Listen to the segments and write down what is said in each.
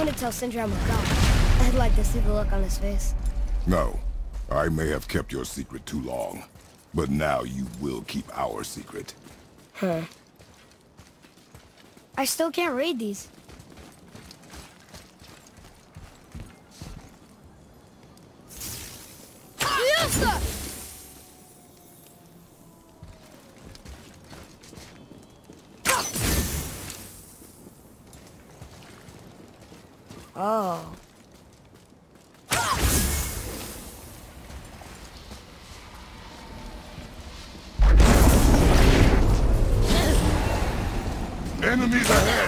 gonna tell Sindri I'm a god. I'd like to see the look on his face. No. I may have kept your secret too long. But now you will keep our secret. Huh. I still can't read these. Oh. Enemies ahead!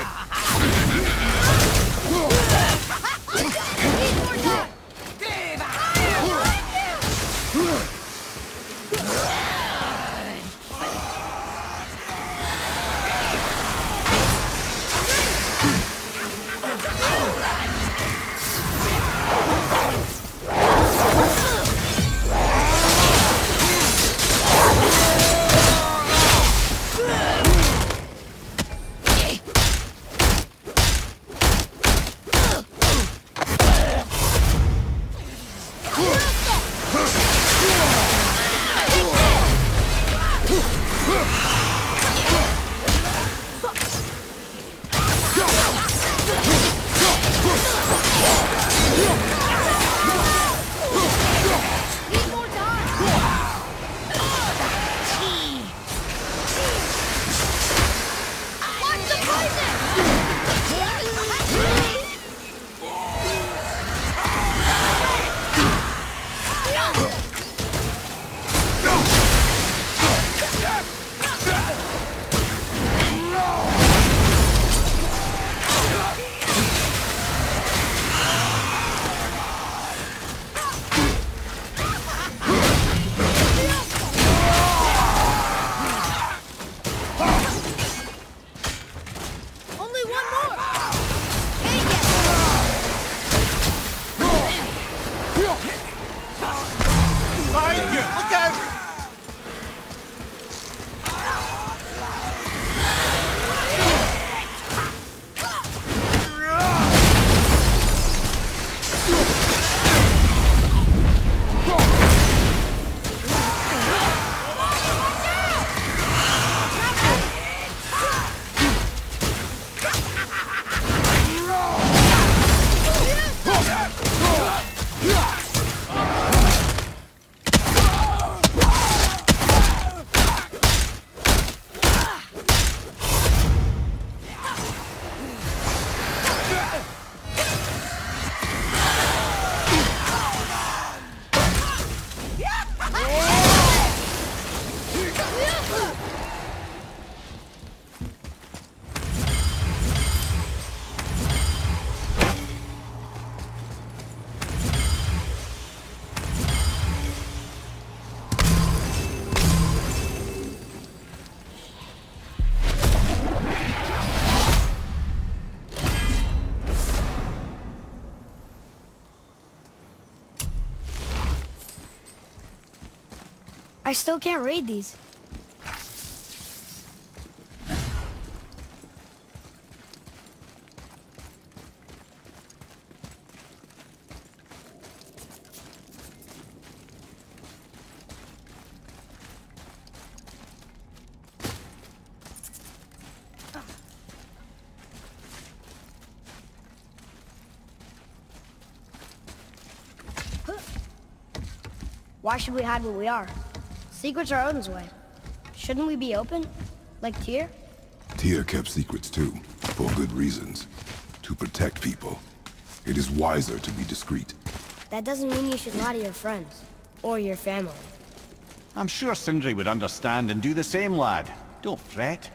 I still can't read these. Why should we hide what we are? Secrets are Odin's way. Shouldn't we be open? Like Tyr? Tyr kept secrets too, for good reasons. To protect people. It is wiser to be discreet. That doesn't mean you should lie to your friends. Or your family. I'm sure Sindri would understand and do the same, lad. Don't fret.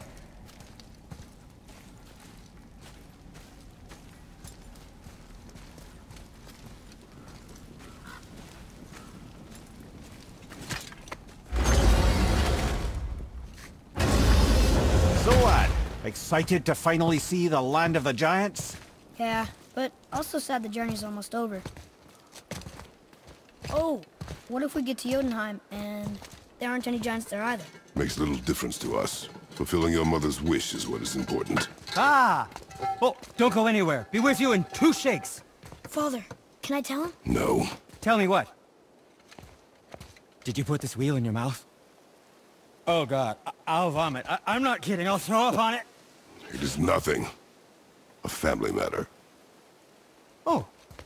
Excited to finally see the land of the giants? Yeah, but also sad the journey's almost over. Oh, what if we get to Jotunheim and there aren't any giants there either? Makes little difference to us. Fulfilling your mother's wish is what is important. Ah! Oh, don't go anywhere. Be with you in 2 shakes. Father, can I tell him? No. Tell me what? Did you put this wheel in your mouth? Oh God, I'll vomit. I'm not kidding. I'll throw up on it. It is nothing. A family matter. Oh.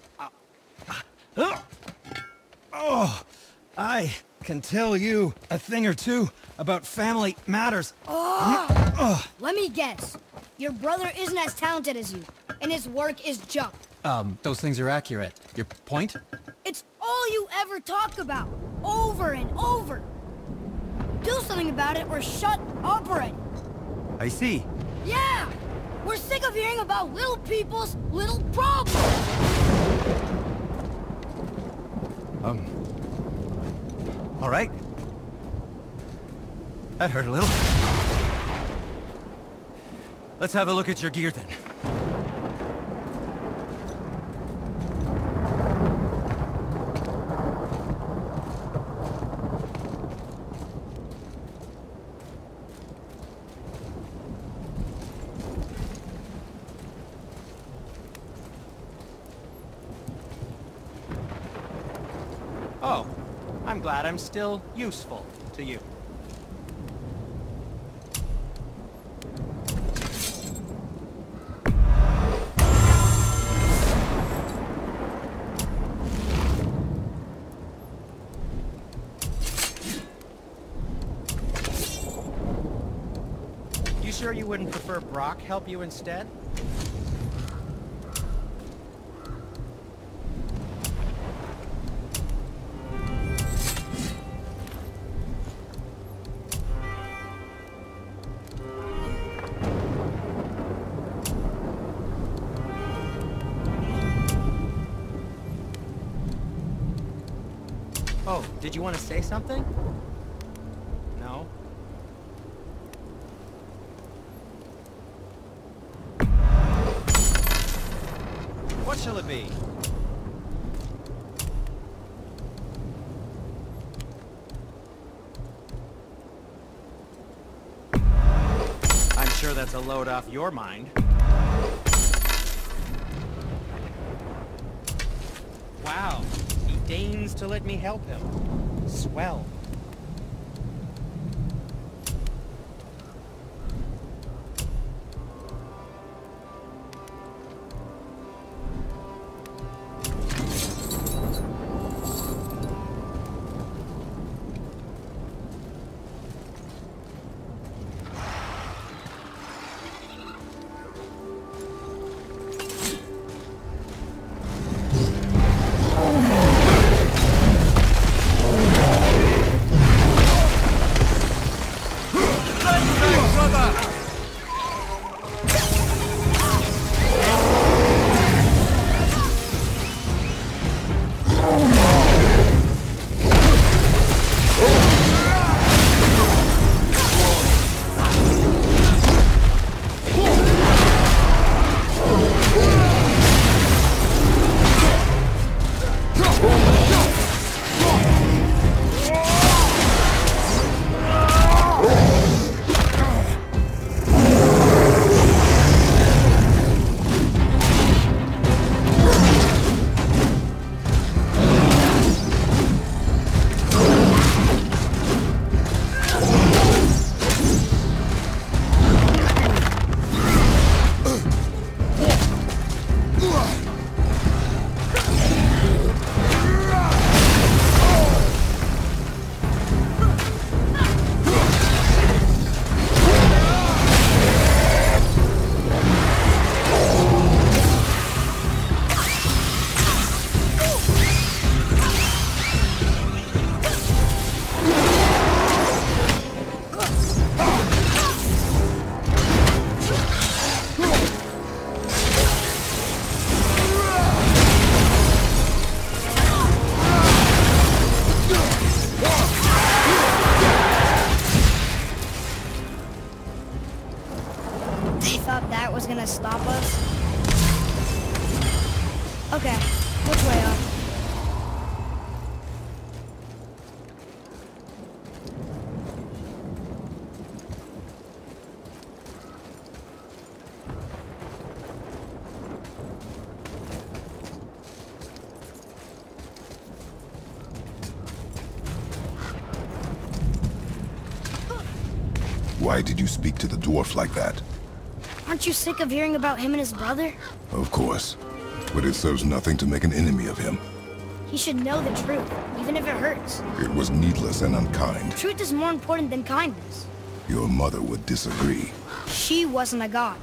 Oh, I can tell you a thing or two about family matters. Let me guess. Your brother isn't as talented as you, and his work is junk. Those things are accurate. Your point? It's all you ever talk about, over and over. Do something about it or shut up already. I see. Yeah! We're sick of hearing about little people's little problems! All right. That hurt a little. Let's have a look at your gear then. Oh, I'm glad I'm still useful to you. You sure you wouldn't prefer Brock help you instead? Oh, did you want to say something? No? What shall it be? I'm sure that's a load off your mind. Wow. He deigns to let me help him. Swell. Thought that was gonna stop us? Okay, which way up? Why did you speak to the dwarf like that? Aren't you sick of hearing about him and his brother? Of course. But it serves nothing to make an enemy of him. He should know the truth, even if it hurts. It was needless and unkind. Truth is more important than kindness. Your mother would disagree. She wasn't a god.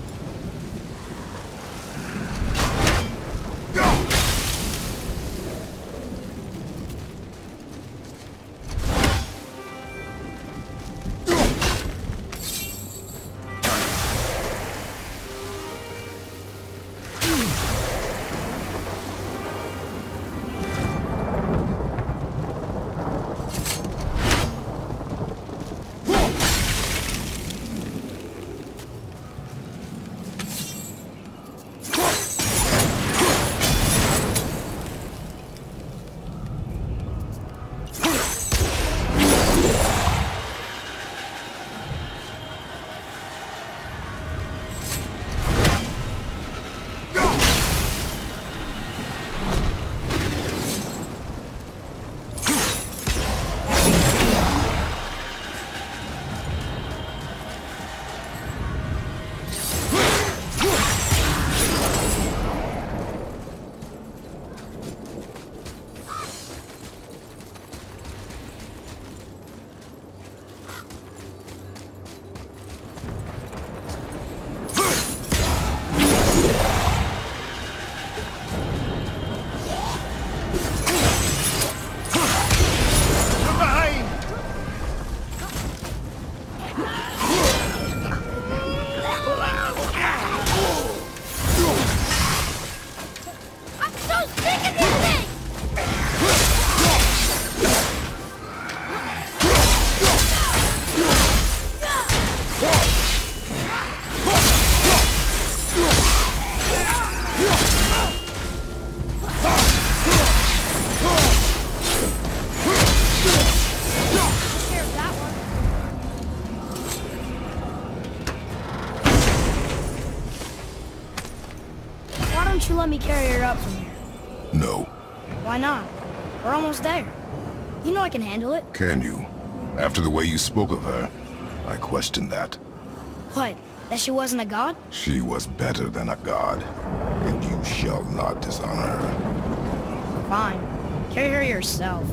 don't you let me carry her up from here? No. Why not? We're almost there. You know I can handle it. Can you? After the way you spoke of her, I question that. What? That she wasn't a god? She was better than a god, and you shall not dishonor her. Fine. Carry her yourself.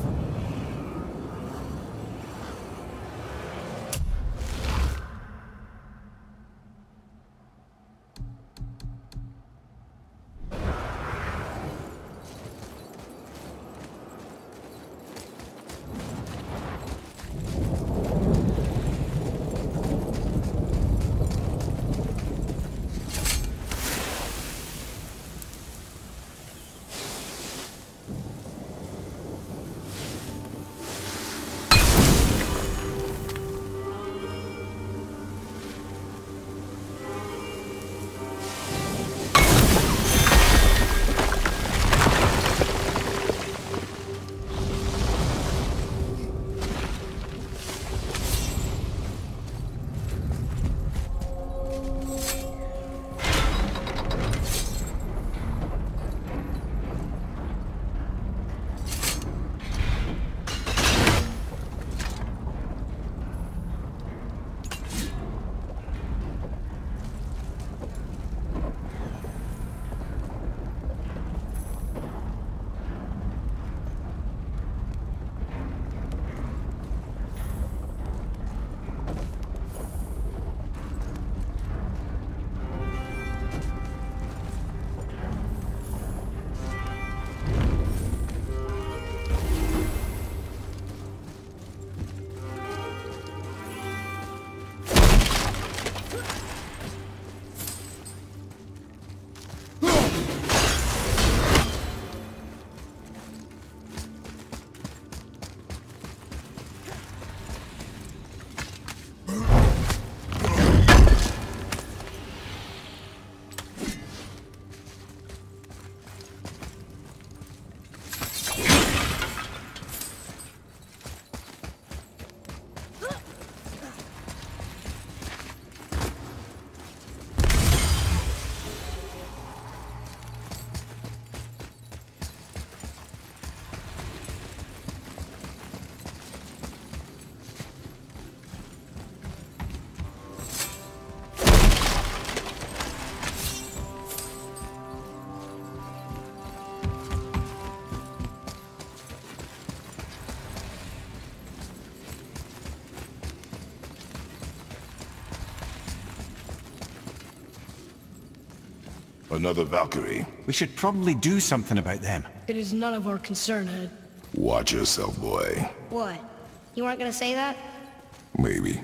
Another Valkyrie. We should probably do something about them. It is none of our concern, Ed. Watch yourself, boy. What? You weren't gonna say that? Maybe.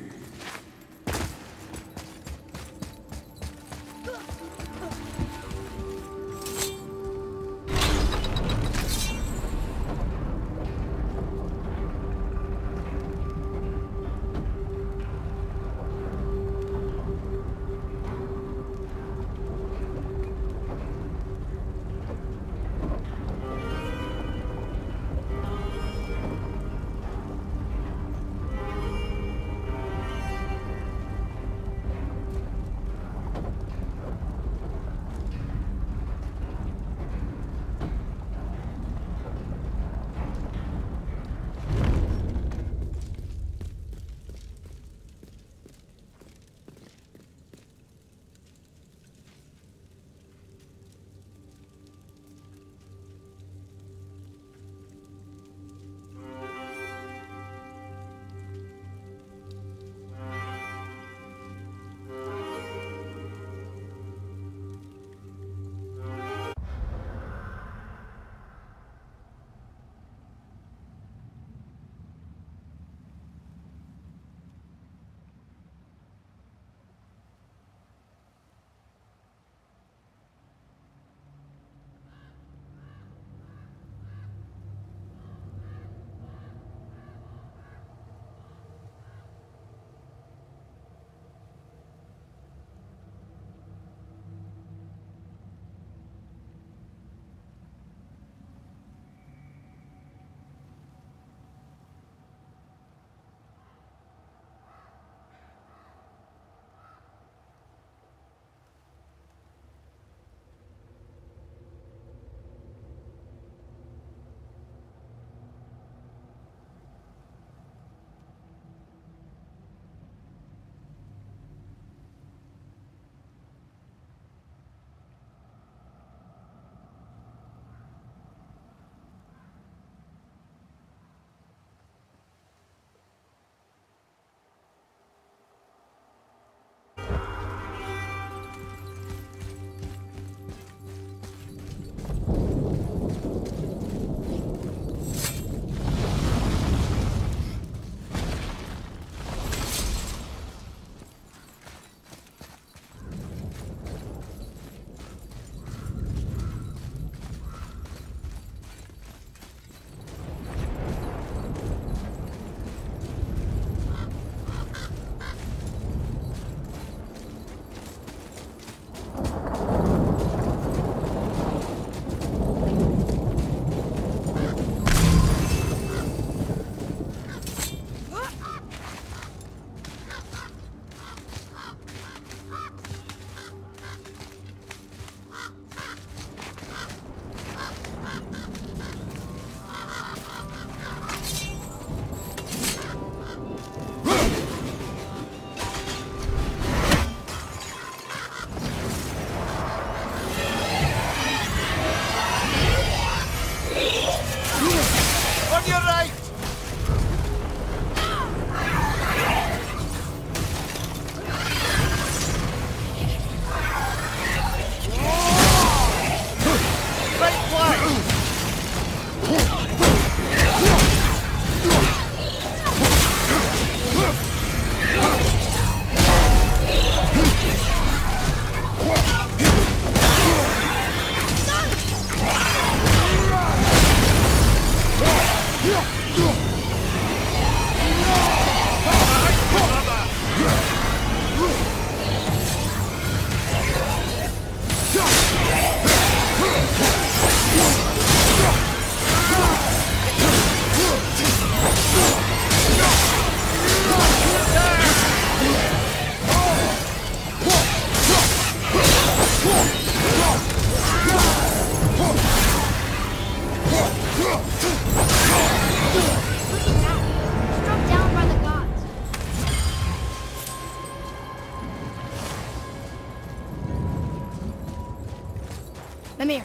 Mimir,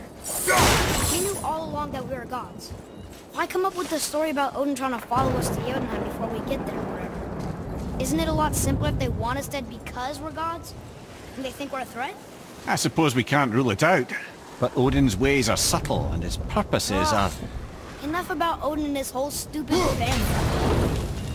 we knew all along that we were gods. Why come up with the story about Odin trying to follow us to Jotunheim before we get there or whatever? Isn't it a lot simpler if they want us dead because we're gods? And they think we're a threat? I suppose we can't rule it out. But Odin's ways are subtle, and his purposes are... Enough about Odin and his whole stupid family.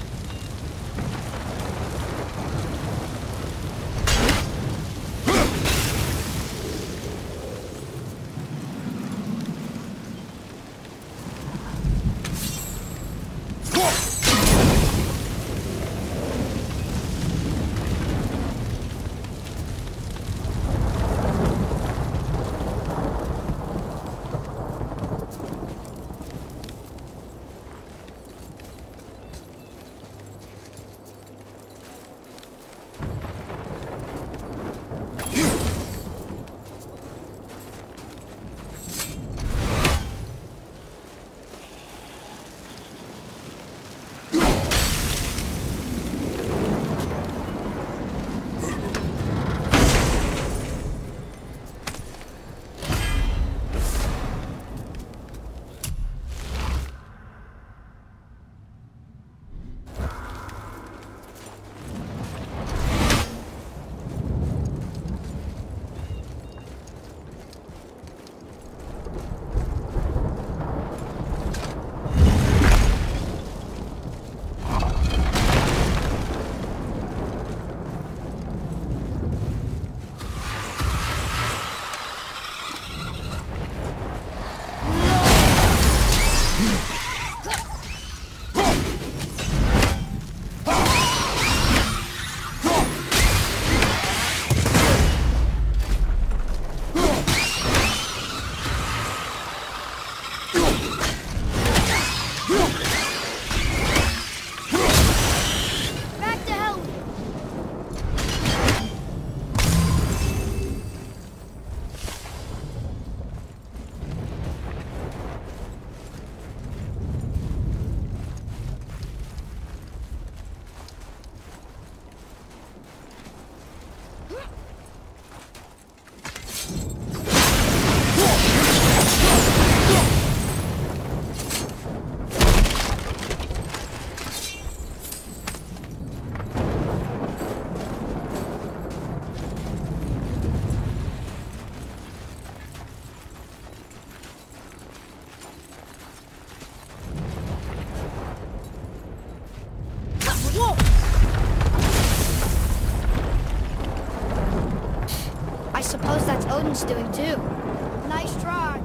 I suppose that's Odin's doing too. Nice try.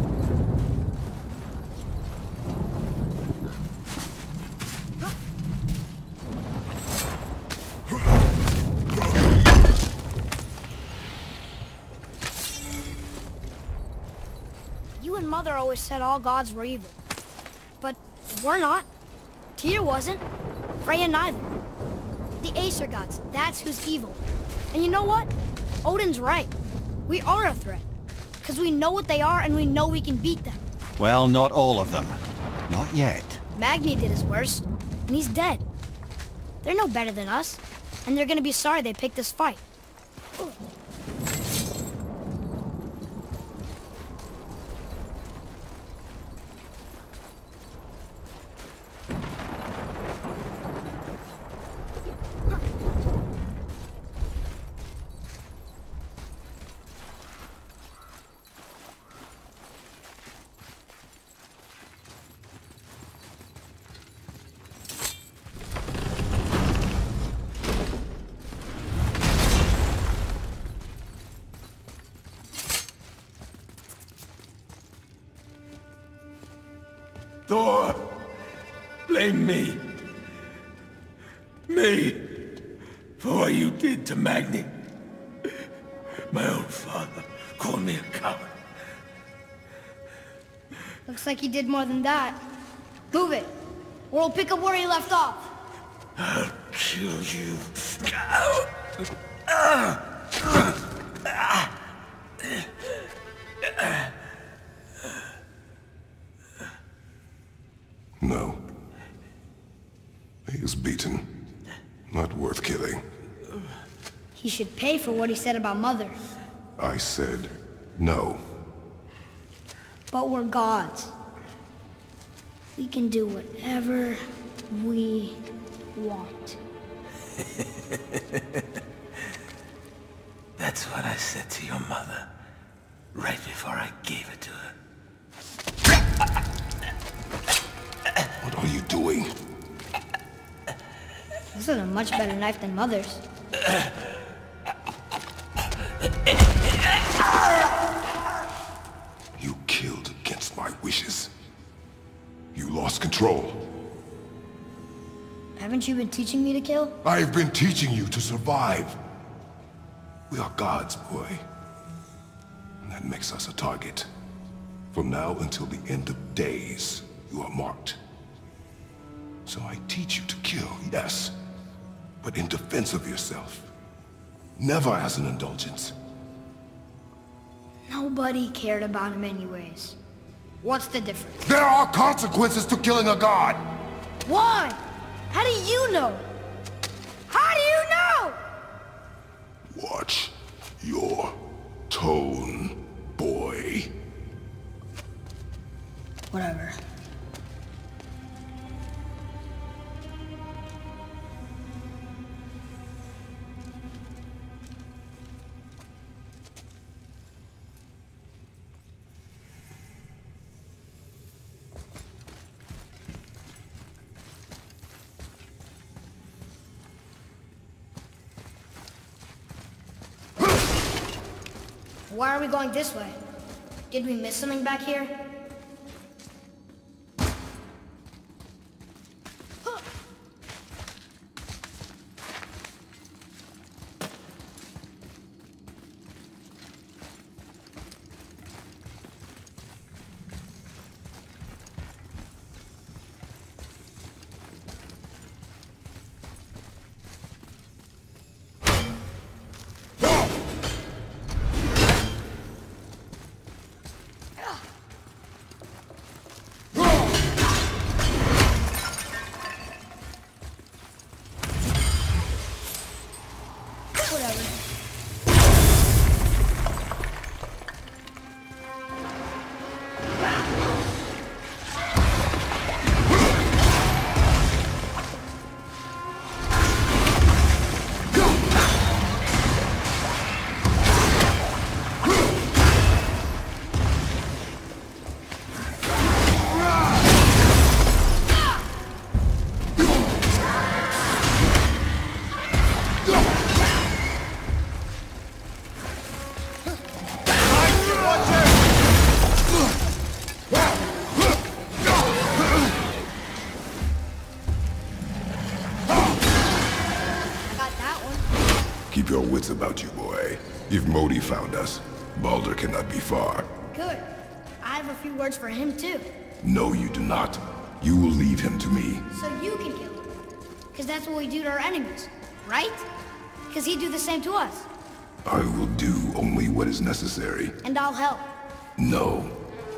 You and Mother always said all gods were evil. But we're not. Tyr wasn't. Freya neither. The Aesir gods, that's who's evil. And you know what? Odin's right. We are a threat. Because we know what they are and we know we can beat them. Well, not all of them. Not yet. Magni did his worst, and he's dead. They're no better than us, and they're gonna be sorry they picked this fight. Thor, blame me. Me, for what you did to Magni. My own father called me a coward. Looks like he did more than that. Move it, or we'll pick up where he left off. I'll kill you. No. He is beaten. Not worth killing. He should pay for what he said about Mother. I said no. But we're gods. We can do whatever we want. That's what I said to your mother, right before I gave it to her. What are you doing? This is a much better knife than Mother's. You killed against my wishes. You lost control. Haven't you been teaching me to kill? I've been teaching you to survive. We are gods, boy. And that makes us a target. From now until the end of days, you are marked. So I teach you to kill, yes, but in defense of yourself. Never as an indulgence. Nobody cared about him anyways. What's the difference? There are consequences to killing a god! Why? How do you know? How do you know? Watch your tone, boy. Whatever. Why are we going this way? Did we miss something back here? Keep your wits about you, boy. If Modi found us, Baldur cannot be far. Good. I have a few words for him, too. No, you do not. You will leave him to me. So you can kill him. Because that's what we do to our enemies, right? Because he'd do the same to us. I will do only what is necessary. And I'll help. No.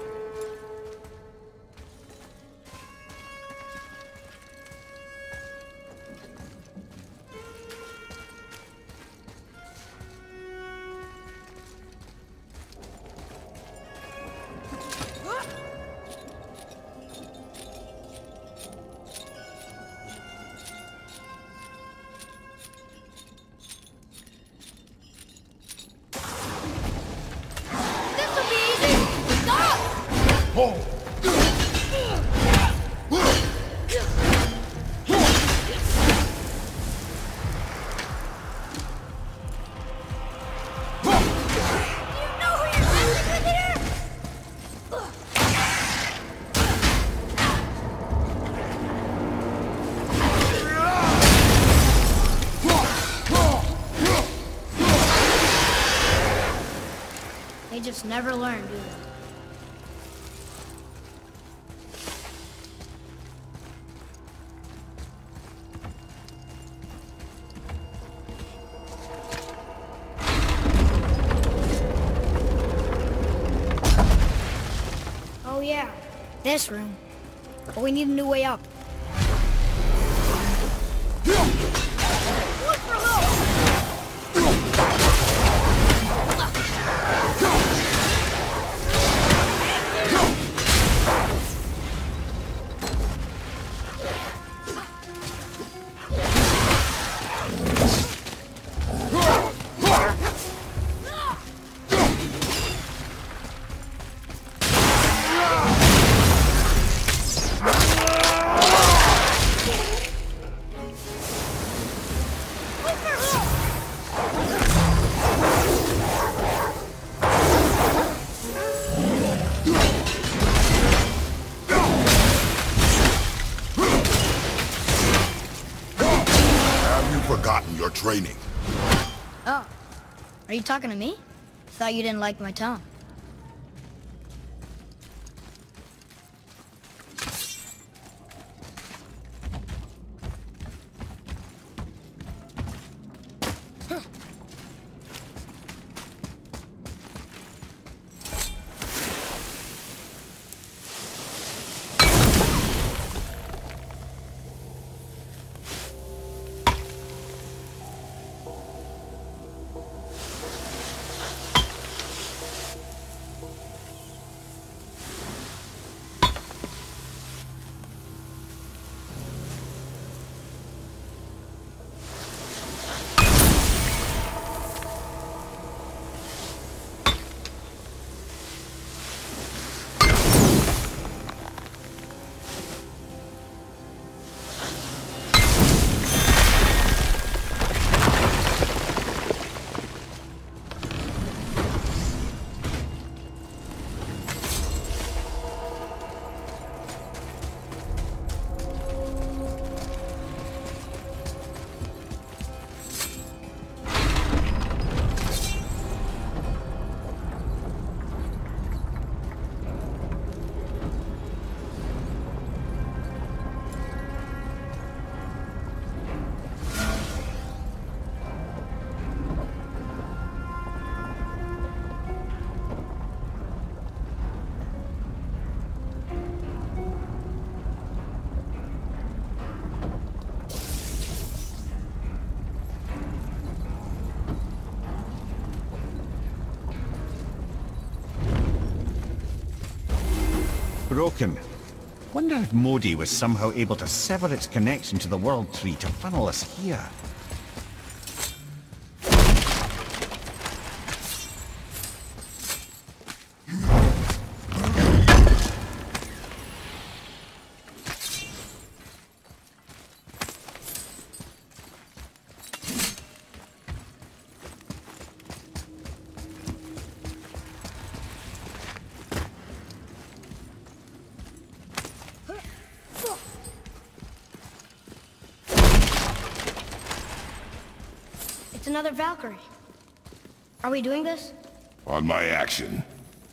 They just never learn, do they? Oh yeah, this room. But we need a new way up. Look for help! forgotten your training. Oh. Are you talking to me? Thought you didn't like my tone. Broken. Wonder if Modi was somehow able to sever its connection to the World Tree to funnel us here. It's another Valkyrie. Are we doing this? On my action.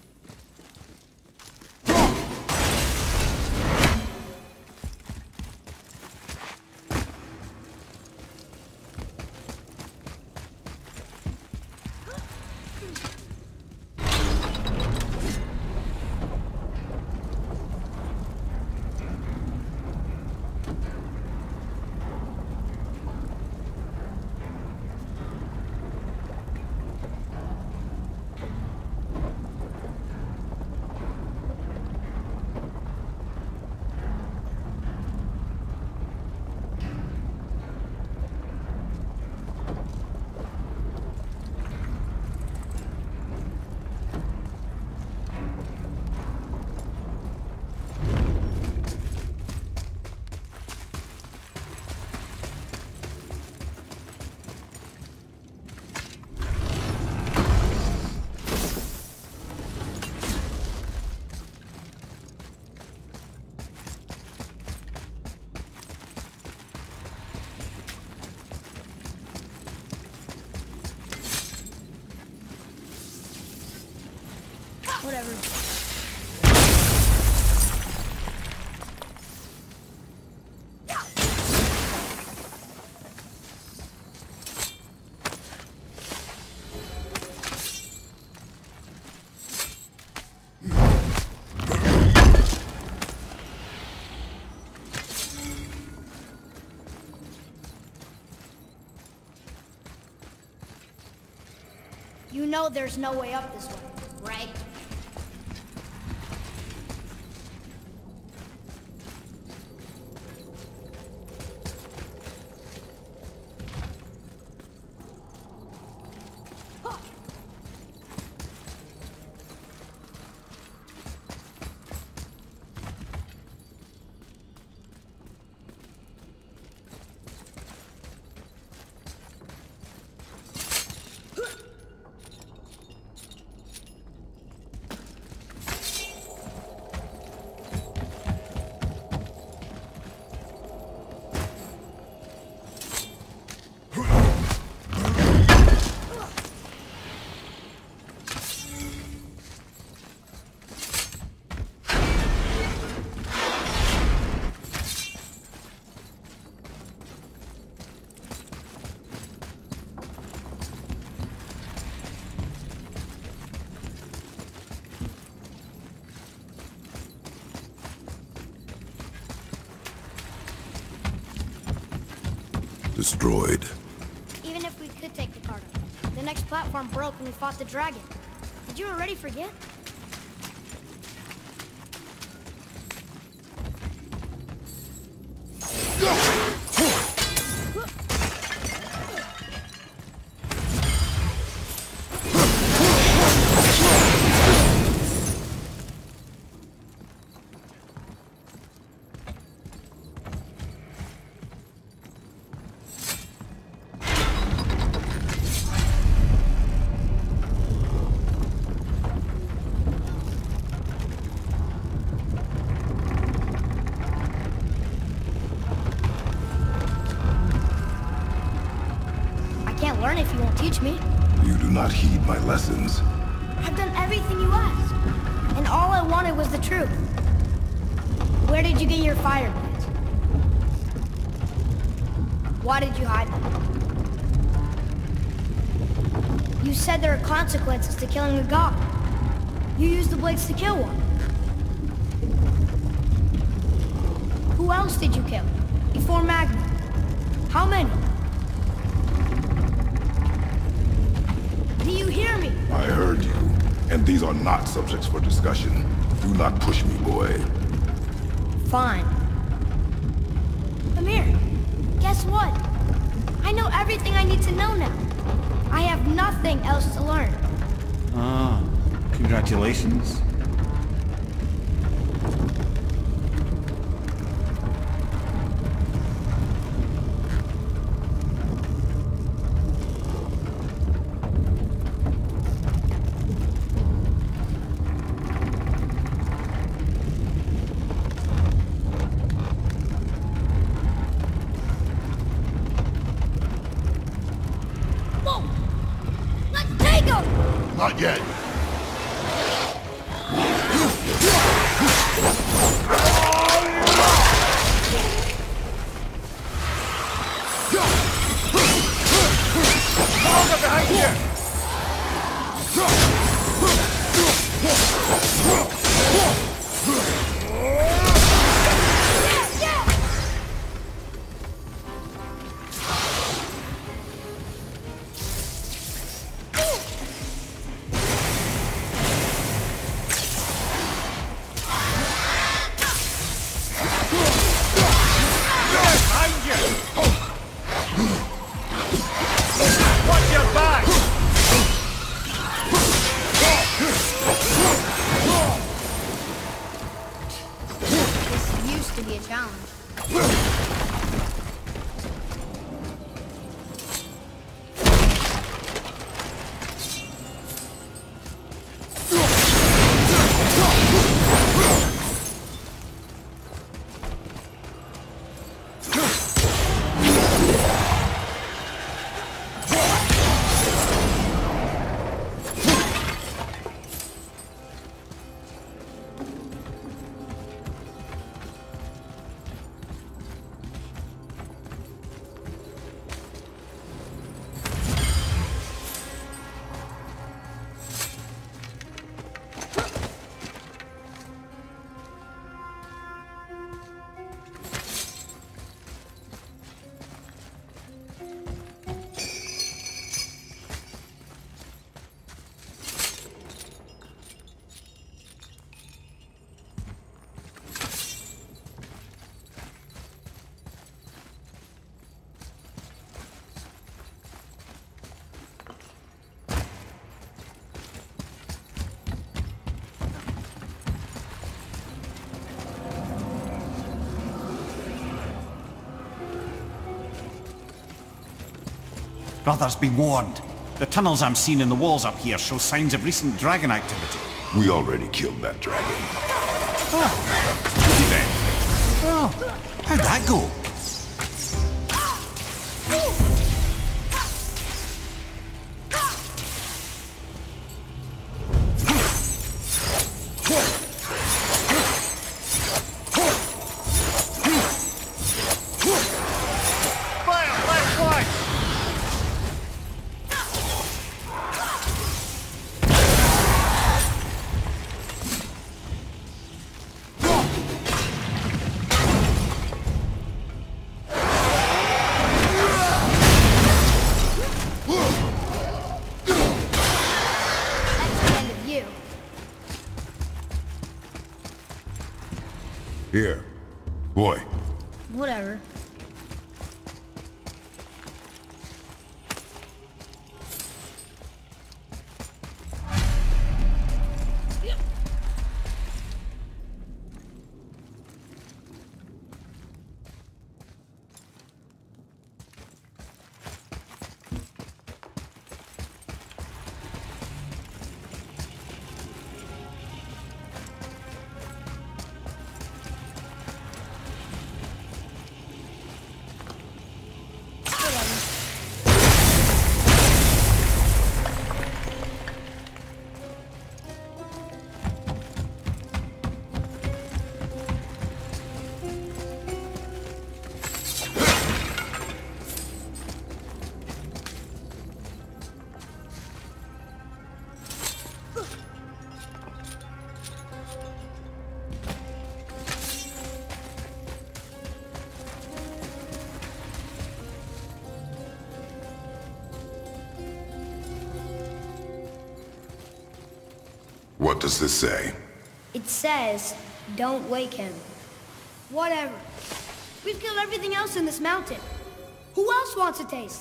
Whatever. You know there's no way up this way, right? destroyed. Even if we could take the cargo, the next platform broke when we fought the dragon. Did you already forget? Learn if you won't teach me. You do not heed my lessons. I've done everything you asked, and all I wanted was the truth. Where did you get your fire blades? Why did you hide them? You said there are consequences to killing a god. You used the blades to kill one. Who else did you kill? Before Magna? How many? Do you hear me? I heard you, and these are not subjects for discussion. Do not push me, boy. Fine. Amir, guess what? I know everything I need to know now. I have nothing else to learn. Ah, congratulations. Not yet. Behind you! Brothers, be warned. The tunnels I'm seeing in the walls up here show signs of recent dragon activity. We already killed that dragon. Did you then? Oh, how'd that go? Whatever. What does this say? It says, don't wake him. Whatever. We've killed everything else in this mountain. Who else wants a taste?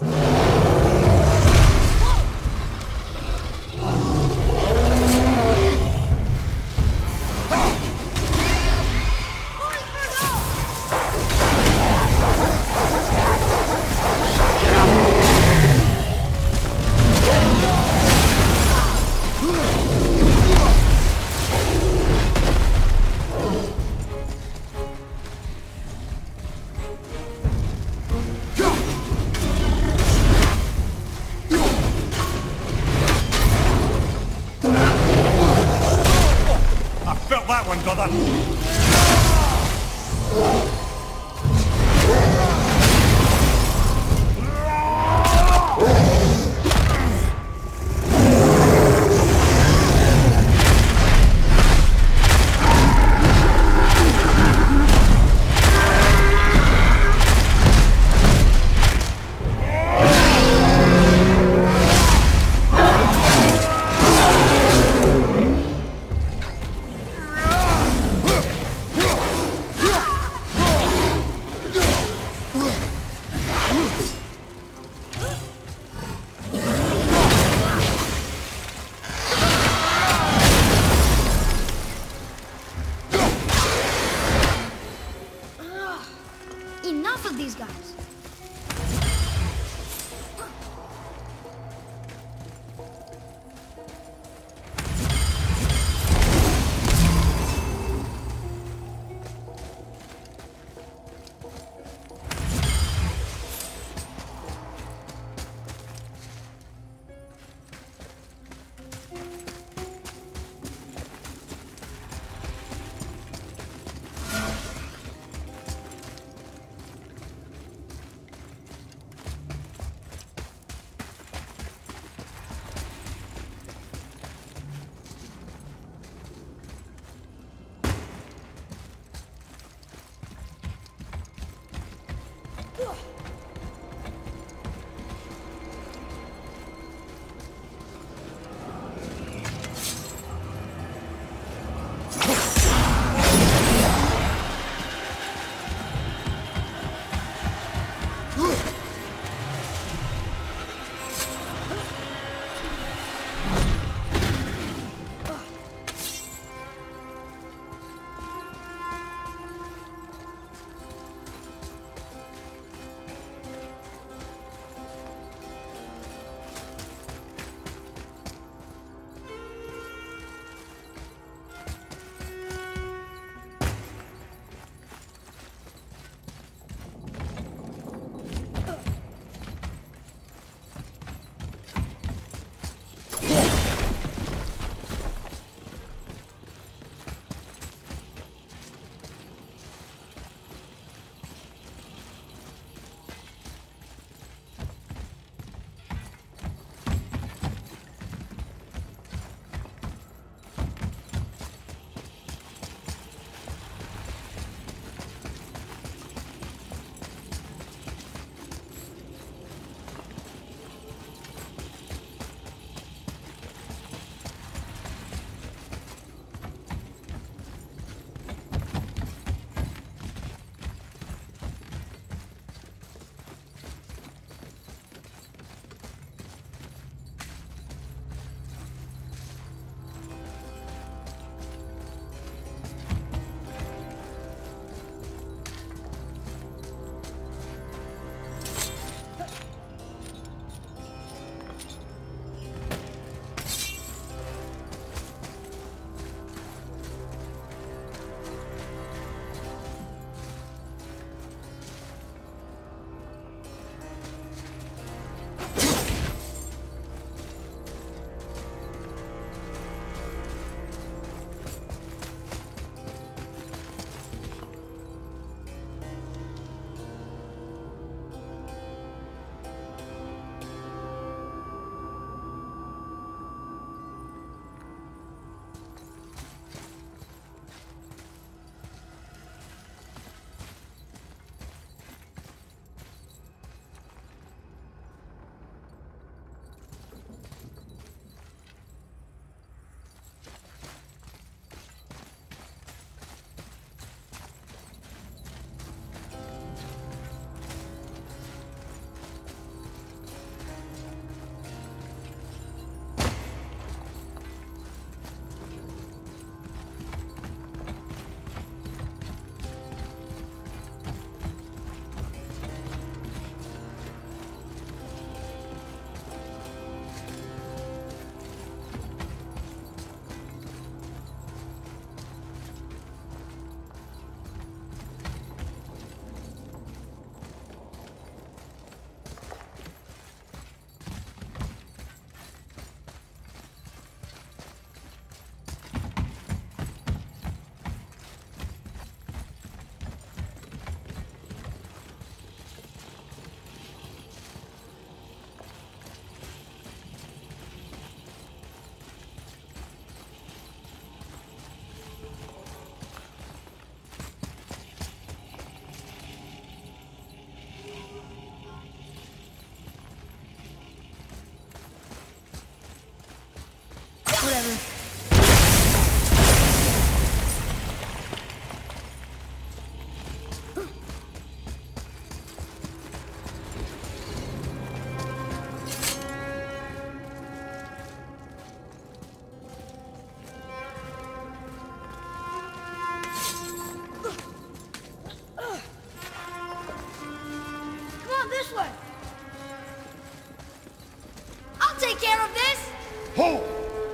That one, brother! Enough of these guys. this way. I'll take care of this. Hold!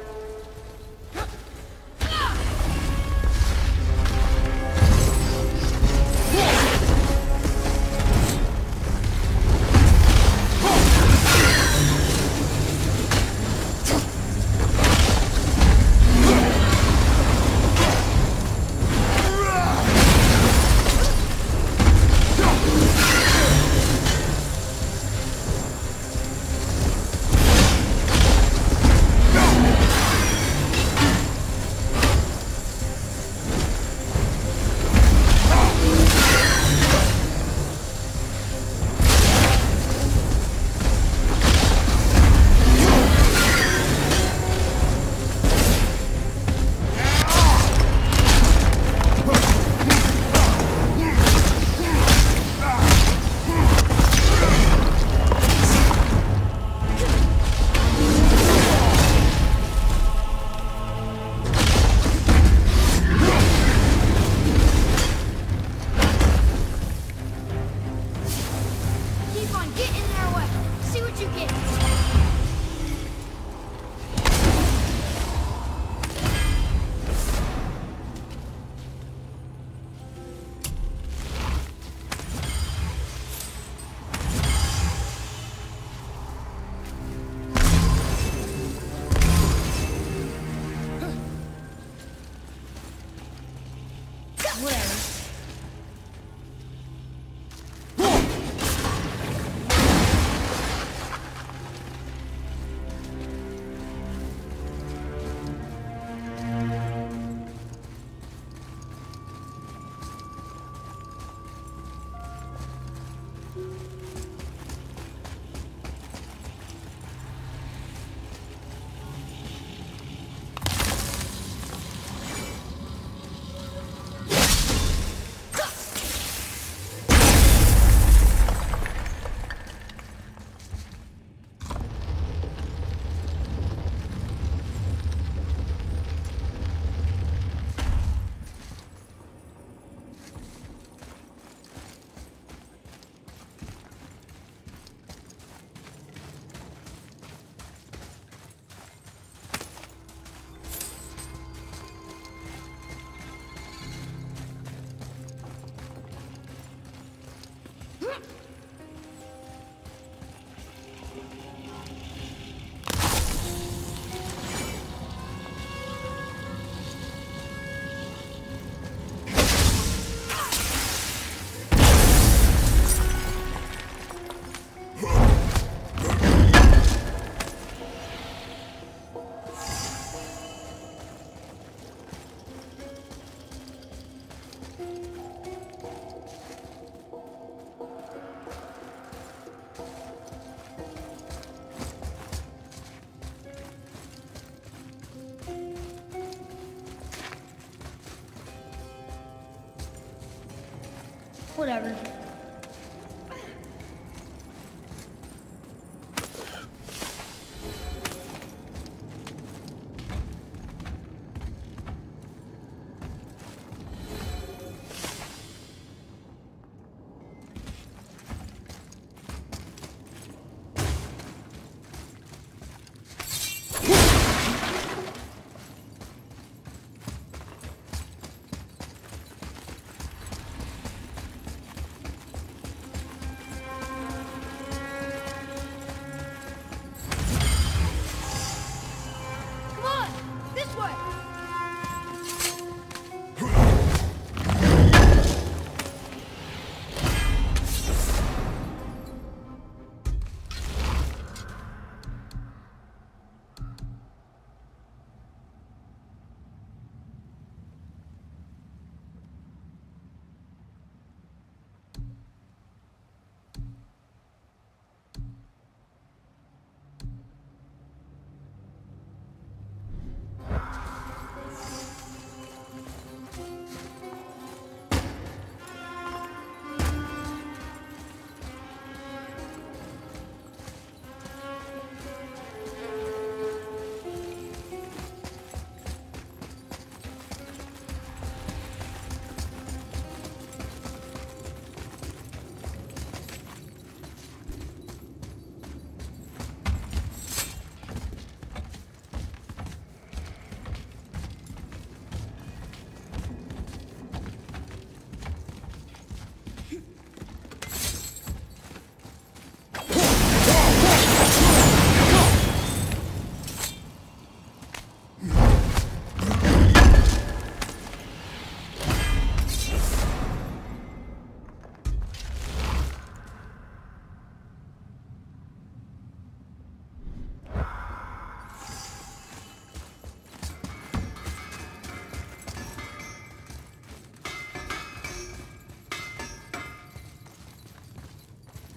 Whatever.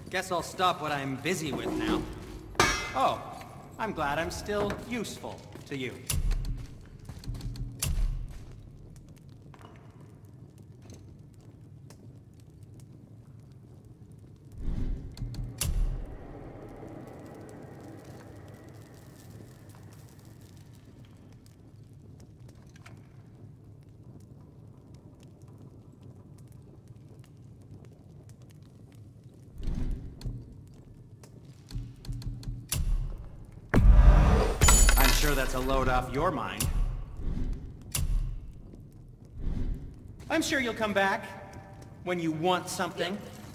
Guess I'll stop what I'm busy with now. Oh, I'm glad I'm still useful to you. Sure that's a load off your mind. I'm sure you'll come back when you want something.